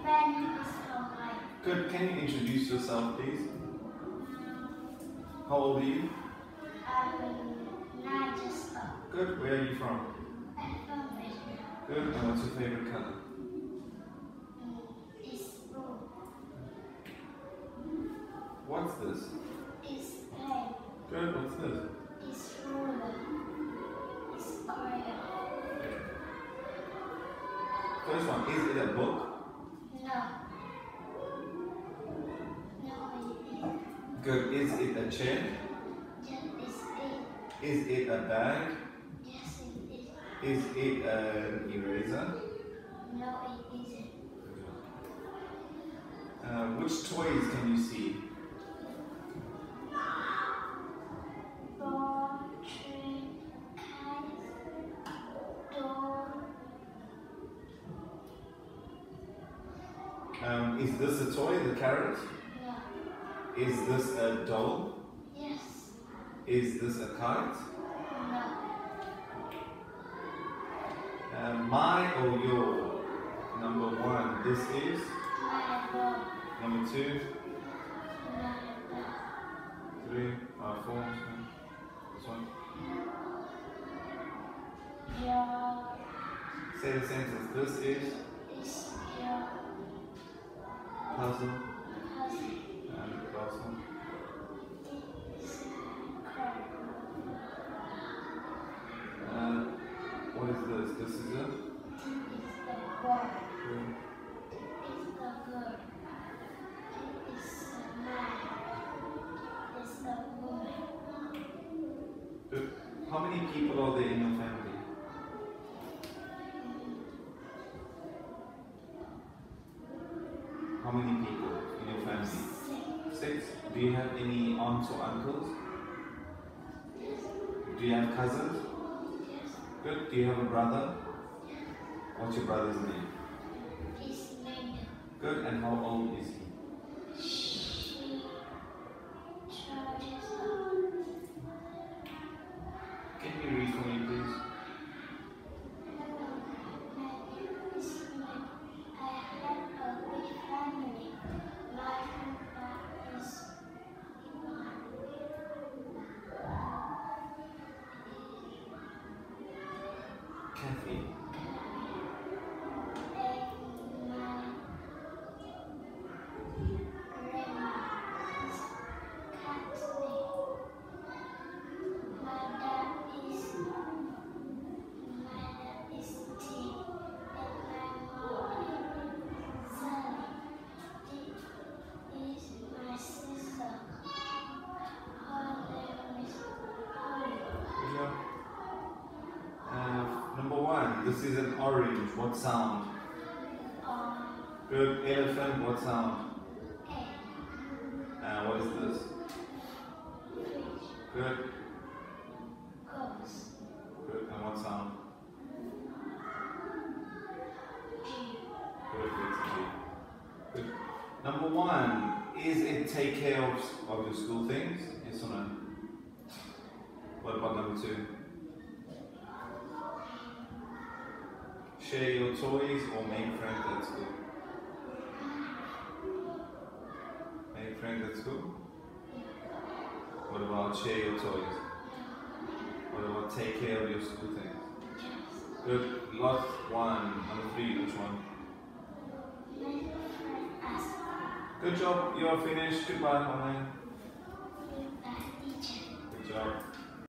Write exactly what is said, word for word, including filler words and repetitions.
My name is Online. Good. Can you introduce yourself, please? How old are you? I'm nine years old. Good. Where are you from? I'm from Vietnam. Good. And what's your favorite color? It's blue. What's this? It's pen. Good. What's this? It's ruler. It's oil. First one. Is it a book? No. No, it isn't. Good. Is it a chair? Yes, it's it. Is it a bag? Yes, it is. Is it an eraser? No, it isn't. Uh, which toys can you see? Ball, train, kite, door. Um, is this a toy, the carrot? No. Is this a doll? Yes. Is this a kite? No. Uh, my or your? Number one, this is. My ball. Number two, My ball. three, uh, four. This one. Your Say the sentence. This is is your puzzle. cousin. And the last one. It's car. Uh, what is this? This is a. It's the boy. It's the girl. It's a man. It's a woman. Good. How many people are there in your family? How many people in your family? Six. Six. Do you have any aunts or uncles? Yes. Do you have cousins? Yes. Good. Do you have a brother? What's your brother's name? It's Linda. Good. And how old is he? She charges up. Can you read for me, please? Hello, my name is Smith. I have a big family. My grandpa is Kathy. and my grandma is Kathleen. My dad is my dad is T, and my mom is Sally. T is my sister. Her name is Holly. Good job. Uh, number one. This is an orange. What sound? Um, Good. Elephant. What sound? A, Uh, what is this? fish, Good. goes, Good. And what sound? G, Good. It's a G. Good. Number one. Is it take care of, of your school things? Yes or no? What about number two? Share your toys or make friends at school? Make friends at school? What about share your toys? What about take care of your school things? yes. Good. Last one. Number three. Which one? Make friend ask. Good job. You are finished. Goodbye, Online.